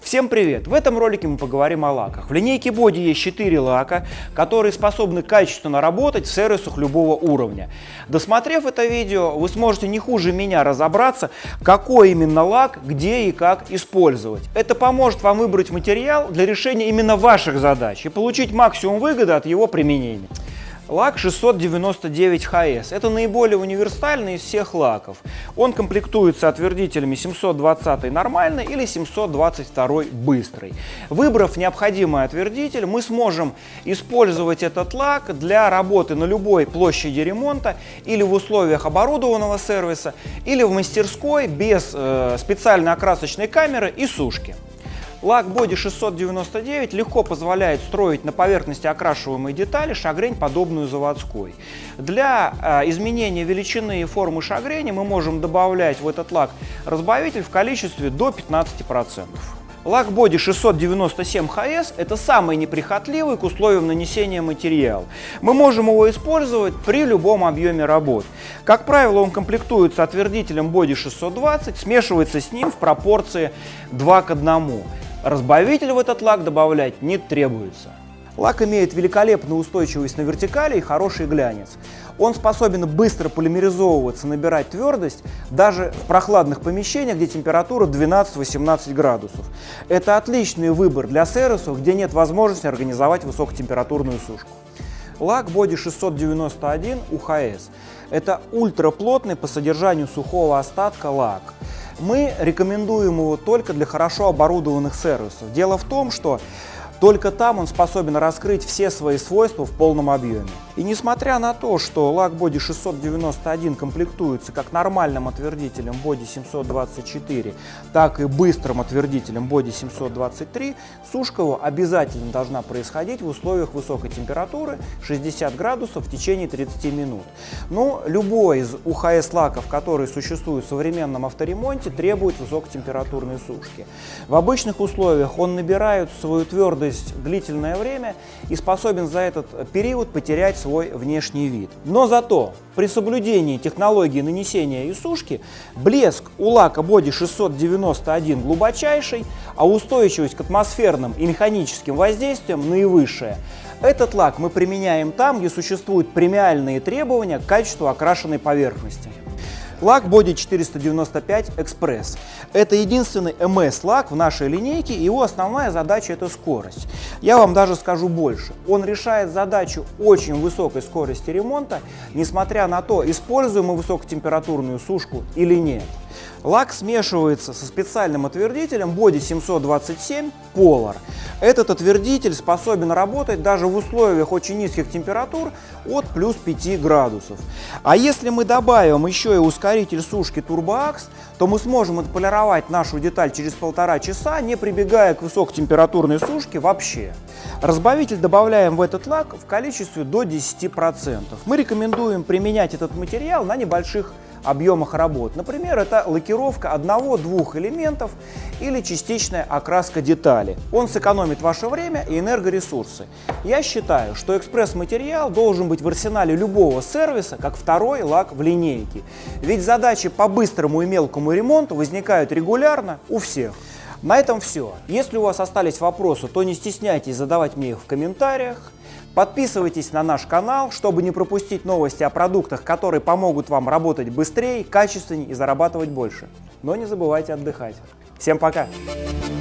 Всем привет! В этом ролике мы поговорим о лаках. В линейке Body есть 4 лака, которые способны качественно работать в сервисах любого уровня. Досмотрев это видео, вы сможете не хуже меня разобраться, какой именно лак, где и как использовать. Это поможет вам выбрать материал для решения именно ваших задач и получить максимум выгоды от его применения. Лак 699 HS – это наиболее универсальный из всех лаков. Он комплектуется отвердителями 720 нормальный или 722 быстрый. Выбрав необходимый отвердитель, мы сможем использовать этот лак для работы на любой площади ремонта или в условиях оборудованного сервиса, или в мастерской без специальной окрасочной камеры и сушки. Лак Body 699 легко позволяет строить на поверхности окрашиваемой детали шагрень, подобную заводской. Для изменения величины и формы шагрени мы можем добавлять в этот лак разбавитель в количестве до 15%. Лак Body 697 HS – это самый неприхотливый к условиям нанесения материал. Мы можем его использовать при любом объеме работ. Как правило, он комплектуется отвердителем Body 620, смешивается с ним в пропорции 2 к 1. Разбавитель в этот лак добавлять не требуется. Лак имеет великолепную устойчивость на вертикали и хороший глянец. Он способен быстро полимеризовываться, набирать твердость даже в прохладных помещениях, где температура 12-18 градусов. Это отличный выбор для сервисов, где нет возможности организовать высокотемпературную сушку. Лак Body 691 UHS – это ультраплотный по содержанию сухого остатка лак. Мы рекомендуем его только для хорошо оборудованных сервисов. Дело в том, что только там он способен раскрыть все свои свойства в полном объеме. И несмотря на то, что лак Body 691 комплектуется как нормальным отвердителем Body 724, так и быстрым отвердителем Body 723, сушка его обязательно должна происходить в условиях высокой температуры 60 градусов в течение 30 минут. Но любой из UHS лаков, которые существуют в современном авторемонте, требует высокотемпературной сушки. В обычных условиях он набирает свою твердость длительное время и способен за этот период потерять свой внешний вид. Но зато при соблюдении технологии нанесения и сушки блеск у лака Body 691 глубочайший, а устойчивость к атмосферным и механическим воздействиям наивысшая. Этот лак мы применяем там, где существуют премиальные требования к качеству окрашенной поверхности. Лак Body 495 Express – это единственный МС-лак в нашей линейке, и его основная задача – это скорость. Я вам даже скажу больше. Он решает задачу очень высокой скорости ремонта, несмотря на то, используем мы высокотемпературную сушку или нет. Лак смешивается со специальным отвердителем Body 727 Polar. Этот отвердитель способен работать даже в условиях очень низких температур от плюс 5 градусов. А если мы добавим еще и ускоритель сушки TurboAx, то мы сможем отполировать нашу деталь через 1,5 часа, не прибегая к высокотемпературной сушке вообще. Разбавитель добавляем в этот лак в количестве до 10%. Мы рекомендуем применять этот материал на небольших объемах работ. Например, это лакировка 1-2 элементов или частичная окраска детали. Он сэкономит ваше время и энергоресурсы. Я считаю, что экспресс-материал должен быть в арсенале любого сервиса, как второй лак в линейке. Ведь задачи по быстрому и мелкому ремонту возникают регулярно у всех. На этом все. Если у вас остались вопросы, то не стесняйтесь задавать мне их в комментариях. Подписывайтесь на наш канал, чтобы не пропустить новости о продуктах, которые помогут вам работать быстрее, качественнее и зарабатывать больше. Но не забывайте отдыхать. Всем пока!